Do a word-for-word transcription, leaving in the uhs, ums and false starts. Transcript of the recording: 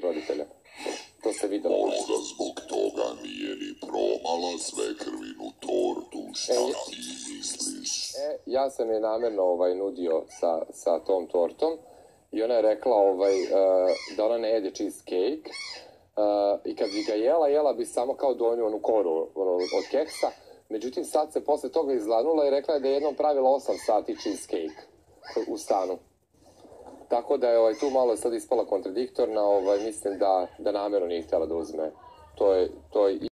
roditelja. To se videlo. Možda zbog toga nije ni promala svekrvinu tortu, šta E, ti misliš? E, ja sam je namerno ovaj, nudio sa, sa tom tortom i ona je rekla ovaj, uh, da ona ne jede cheesecake uh, i kad bi ga jela, jela bi samo kao donju onu koru ono, od keksa. Međutim, sad se posle toga izlanula i rekla je da je jednom pravila osam sati cheesecake u stanu. Tako da je ovaj, tu malo sad ispala kontradiktorna, ovaj, mislim da, da namjerno nije htjela da uzme. To je, to je